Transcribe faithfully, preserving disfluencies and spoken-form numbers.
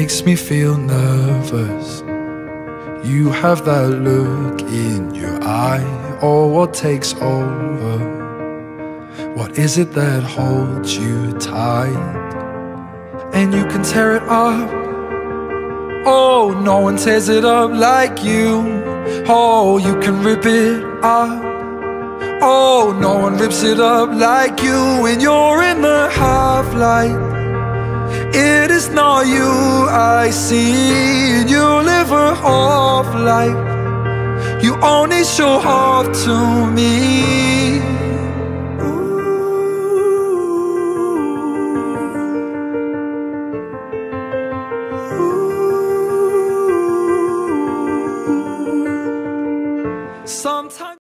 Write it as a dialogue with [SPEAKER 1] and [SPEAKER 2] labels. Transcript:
[SPEAKER 1] makes me feel nervous. You have that look in your eye. Oh, what takes over? What is it that holds you tight? And you can tear it up. Oh, no one tears it up like you. Oh, you can rip it up. Oh, no one rips it up like you. When you're in the half-light, it is not you I see. And you live a half-life. You only show half to me. Sometimes